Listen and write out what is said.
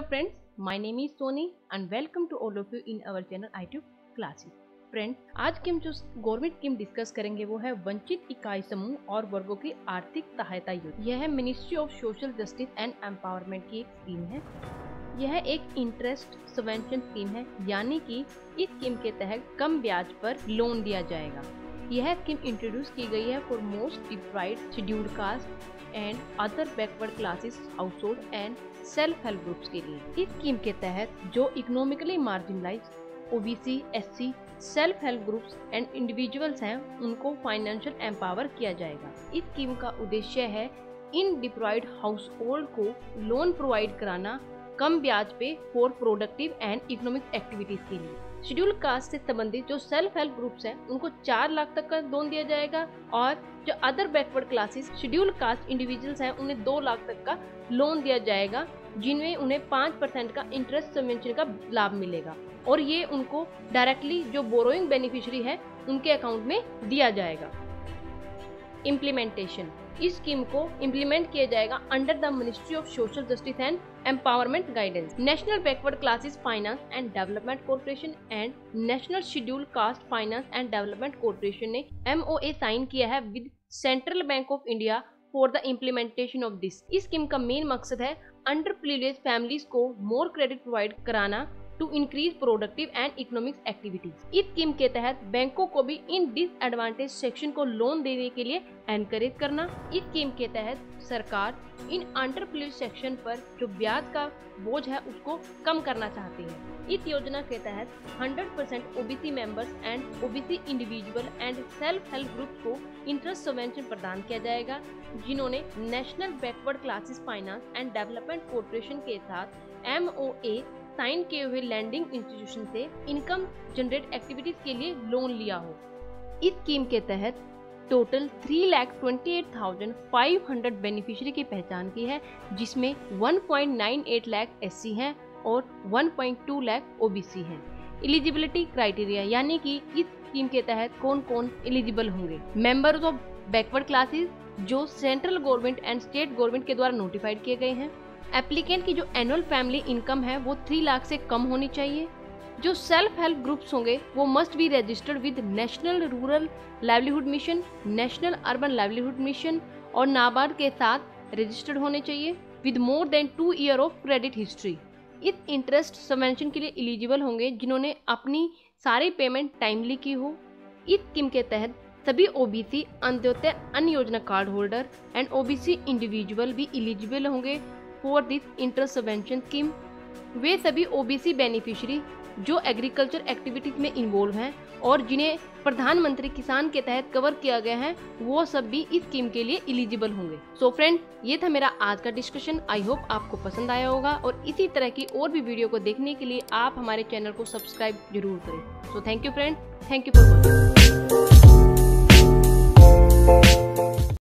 friends, my name is Soni and welcome to all of you in our channel iTube Classes. Friends, आज की हम जो government scheme discuss करेंगे वो है वंचित इकाई समूह और वर्गों की आर्थिक सहायता योजना। यह ministry of social justice and empowerment की एक स्कीम है। यह एक इंटरेस्ट सबवेंशन स्कीम है, यानी कि इस स्कीम के तहत कम ब्याज पर लोन दिया जाएगा। यह स्कीम इंट्रोड्यूस की गई है for most deprived scheduled caste and other backward classes household and self help groups के लिए। इस स्कीम के तहत जो economically marginalised OBC, SC, self help groups and individuals हैं, उनको फाइनेंशियल एम्पावर किया जाएगा। इस स्कीम का उद्देश्य है इन डिप्राइव्ड हाउस होल्ड को लोन प्रोवाइड कराना कम ब्याज पे for productive and economic activities के लिए। शेड्यूल कास्ट से संबंधित जो सेल्फ हेल्प ग्रुप्स हैं उनको 4 लाख तक का लोन दिया जाएगा और जो other backward classes schedule caste individuals हैं उन्हें 2 लाख तक का लोन दिया जाएगा, जिनमें उन्हें 5% का इंटरेस्ट सबवेंशन का लाभ मिलेगा और ये उनको डायरेक्टली जो बोरोइंग बेनिफिशियरी है उनके अकाउंट में दिया जाएगा। इम्प्लीमेंटेशन, इस स्कीम को इम्प्लीमेंट किया जाएगा under the ministry of social justice and empowerment guidance. National backward classes finance and development corporation and national scheduled caste finance and development corporation ने MOA साइन किया है with central bank of India for the implementation of this. इस scheme का main मकसद है underprivileged families को more credit provide कराना to increase productive and economic activities. इस स्कीम के तहत बैंकों को भी इन डिसएडवांटेज सेक्शन को लोन देने के लिए एनकरेज करना। इस स्कीम के तहत सरकार इन अंडर प्रिविलेज्ड सेक्शन पर जो ब्याज का बोझ है उसको कम करना चाहती है। इस योजना के तहत 100% OBC members and OBC individual and self help groups को इंटरेस्ट सबवेंशन प्रदान किया जाएगा, जिन्होंने national backward classes finance and development corporation के साथ MOA साइन किए हुए लैंडिंग इंस्टीट्यूशन से इनकम जनरेट एक्टिविटीज के लिए लोन लिया हो। इस स्कीम के तहत टोटल 3,28,500 बेनिफिशियरी की पहचान की है, जिसमें 1.98 लाख SC हैं और 1.2 लाख OBC हैं। एलिजिबिलिटी क्राइटेरिया, यानी कि इस स्कीम के तहत कौन कौन एलिजिबल होंगे। मेंबर्स ऑफ बैकवर्ड क्लासेस जो central government and state government के द्वारा नोटिफाइड किए गए हैं। एप्लीकेंट की जो एनुअल फैमिली इनकम है वो 3 लाख से कम होनी चाहिए। जो सेल्फ हेल्प ग्रुप्स होंगे वो must be registered with national rural livelihood mission, national urban livelihood mission और नाबार्ड के साथ रजिस्टर्ड होने चाहिए with more than 2 year of credit history. इस इंटरेस्ट सबवेंशन के लिए एलिजिबल होंगे जिन्होंने अपनी सारी पेमेंट टाइमली की हो। इस स्कीम के तहत सभी ओबीसी, अंत्योदय अन्य योजना card holder and OBC individual भी एलिजिबल होंगे for this interest subvention scheme. वे सभी ओबीसी बेनिफिशियरी जो एग्रीकल्चर एक्टिविटीज में इन्वॉल्व हैं और जिन्हें प्रधानमंत्री किसान के तहत कवर किया गया है, वो सब भी इस स्कीम के लिए एलिजिबल होंगे। सो फ्रेंड, ये था मेरा आज का डिस्कशन। आई होप आपको पसंद आया होगा और इसी तरह की और भी वीडियो को देखने के लिए आप हमारे चैनल को सब्सक्राइब जरूर करें। So thank you friend, thank you for watching.